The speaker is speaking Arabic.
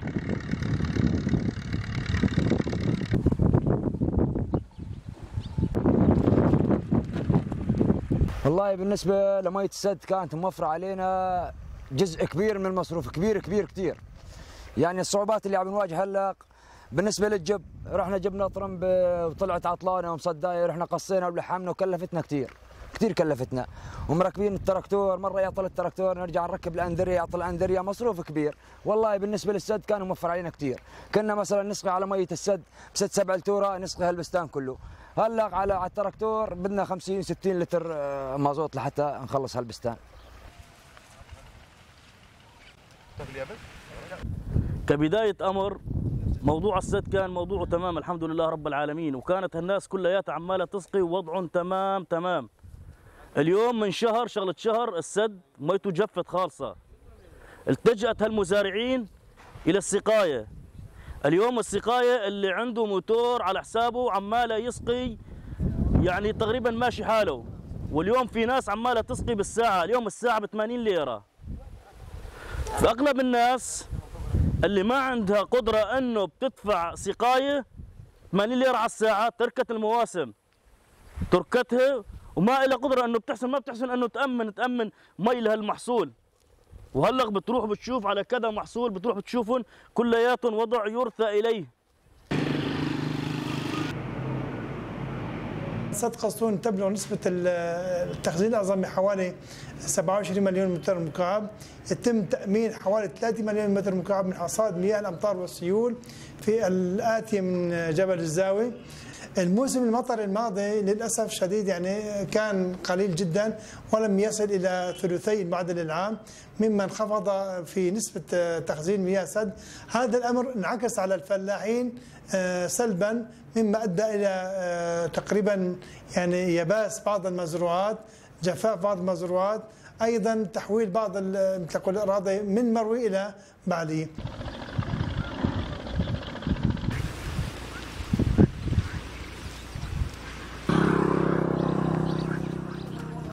والله بالنسبة لمية السد كانت موفرة علينا جزء كبير من المصروف، كبير كبير كثير. يعني الصعوبات اللي عم نواجهها هلا بالنسبة للجب، رحنا جبنا طرمب وطلعت عطلانة ومصداية، رحنا قصينا ولحمنا وكلفتنا كثير كثير كلفتنا. ومركبين التراكتور، مرة يعطل التراكتور نرجع نركب الأندرية، يعطل الأندرية، مصروف كبير. والله بالنسبة للسد كان موفر علينا كثير. كنا مثلا نسقي على مية السد بست 7 لتورة نسقي هالبستان كله. هلا على التراكتور بدنا 50 60 لتر مازوت لحتى نخلص هالبستان. كبداية أمر موضوع السد كان موضوعه تمام الحمد لله رب العالمين، وكانت الناس كلياتها عمالة تسقي ووضعهم تمام. اليوم من شغلة شهر السد ميته جفت خالصة. التجأت هالمزارعين إلى السقاية. اليوم السقاية اللي عنده موتور على حسابه عماله يسقي، يعني تقريبا ماشي حاله. واليوم في ناس عماله تسقي بالساعة، اليوم الساعة ب 80 ليرة. فأغلب الناس اللي ما عندها قدرة انه بتدفع سقاية 80 ليرة على الساعة تركت المواسم، تركتها وما إلها قدرة انه ما بتحسن انه تأمن مي لهالمحصول. وهلق بتروح بتشوف على كذا محصول، بتروح بتشوفهم كلياتهم وضع يرثى اليه. سد قسطون تبلغ نسبة التخزين الأعظمي حوالي 27 مليون متر مكعب. يتم تأمين حوالي 3 مليون متر مكعب من حصاد مياه الأمطار والسيول في الآتية من جبل الزاوي. الموسم المطر الماضي للأسف الشديد يعني كان قليل جدا ولم يصل إلى ثلثي المعدل العام، مما انخفض في نسبة تخزين مياه سد. هذا الأمر انعكس على الفلاحين سلبا، مما أدى إلى تقريبا يعني يباس بعض المزروعات، جفاف بعض المزروعات، أيضا تحويل بعض الأراضي من مروي إلى بعلي.